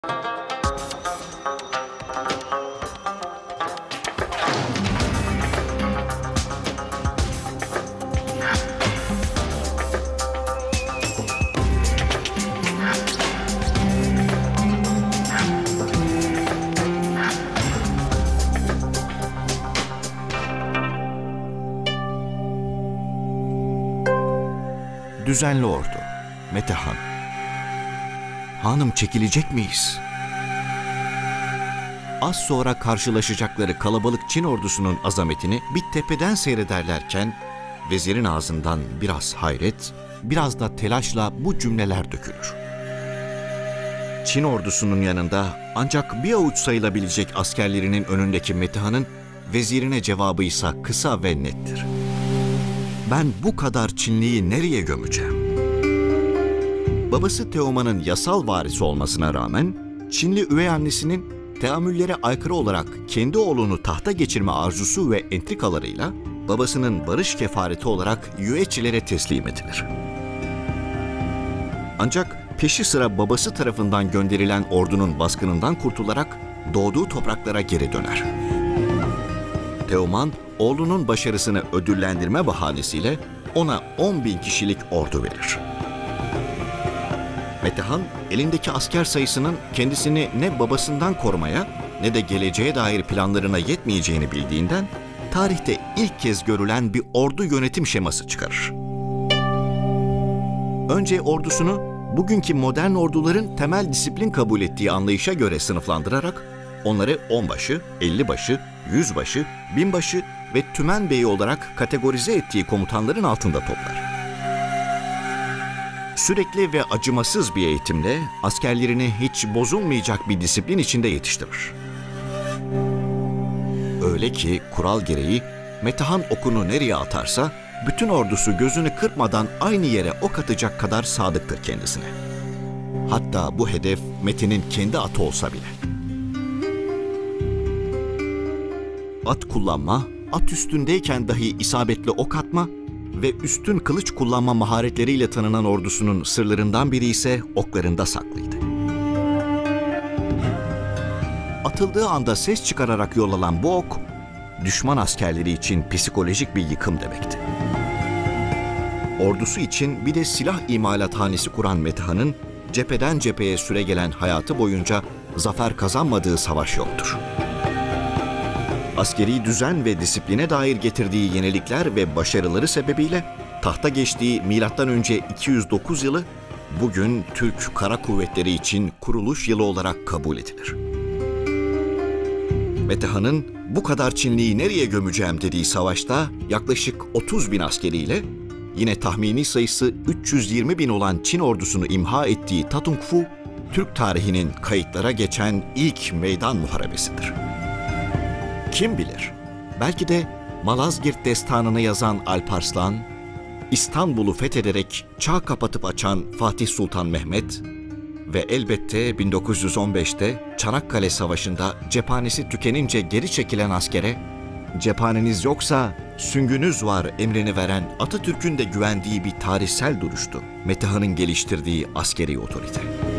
Düzenli ordu. Metehan. Hanım, çekilecek miyiz? Az sonra karşılaşacakları kalabalık Çin ordusunun azametini bir tepeden seyrederlerken vezirin ağzından biraz hayret, biraz da telaşla bu cümleler dökülür. Çin ordusunun yanında ancak bir avuç sayılabilecek askerlerinin önündeki Metehan'ın vezirine cevabı ise kısa ve nettir. Ben bu kadar Çinliyi nereye gömeceğim? Babası Teoman'ın yasal varisi olmasına rağmen Çinli üvey annesinin teamüllere aykırı olarak kendi oğlunu tahta geçirme arzusu ve entrikalarıyla babasının barış kefareti olarak Yüeçilere teslim edilir. Ancak peşi sıra babası tarafından gönderilen ordunun baskınından kurtularak doğduğu topraklara geri döner. Teoman, oğlunun başarısını ödüllendirme bahanesiyle ona 10.000 kişilik ordu verir. Metehan, elindeki asker sayısının kendisini ne babasından korumaya ne de geleceğe dair planlarına yetmeyeceğini bildiğinden tarihte ilk kez görülen bir ordu yönetim şeması çıkarır. Önce ordusunu bugünkü modern orduların temel disiplin kabul ettiği anlayışa göre sınıflandırarak onları onbaşı, 50başı, 100başı, 1000başı ve tümenbeyi olarak kategorize ettiği komutanların altında toplar. Sürekli ve acımasız bir eğitimle askerlerini hiç bozulmayacak bir disiplin içinde yetiştirir. Öyle ki kural gereği Metehan okunu nereye atarsa bütün ordusu gözünü kırpmadan aynı yere ok atacak kadar sadıktır kendisine. Hatta bu hedef Metin'in kendi atı olsa bile. At kullanma, at üstündeyken dahi isabetli ok atma ve üstün kılıç kullanma maharetleriyle tanınan ordusunun sırlarından biri ise oklarında saklıydı. Atıldığı anda ses çıkararak yol alan bu ok, düşman askerleri için psikolojik bir yıkım demekti. Ordusu için bir de silah imalathanesi kuran Metehan'ın cepheden cepheye süregelen hayatı boyunca zafer kazanmadığı savaş yoktur. Askeri düzen ve disipline dair getirdiği yenilikler ve başarıları sebebiyle tahta geçtiği M.Ö. 209 yılı bugün Türk Kara Kuvvetleri için kuruluş yılı olarak kabul edilir. Metehan'ın bu kadar Çinliyi nereye gömeceğim dediği savaşta yaklaşık 30.000 askeriyle yine tahmini sayısı 320.000 olan Çin ordusunu imha ettiği Tatungfu, Türk tarihinin kayıtlara geçen ilk meydan muharebesidir. Kim bilir, belki de Malazgirt destanını yazan Alparslan, İstanbul'u fethederek çağ kapatıp açan Fatih Sultan Mehmet ve elbette 1915'te Çanakkale Savaşı'nda cephanesi tükenince geri çekilen askere, "Cephaneniz yoksa süngünüz var" emrini veren Atatürk'ün de güvendiği bir tarihsel duruştu Metehan'ın geliştirdiği askeri otorite.